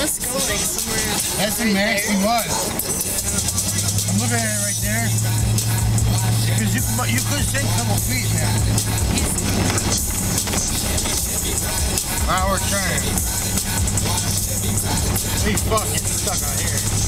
us go like somewhere. That's the max he was. I'm looking at it right there. Because you could sink a couple feet, man. Now we're trying. We fucking stuck out here.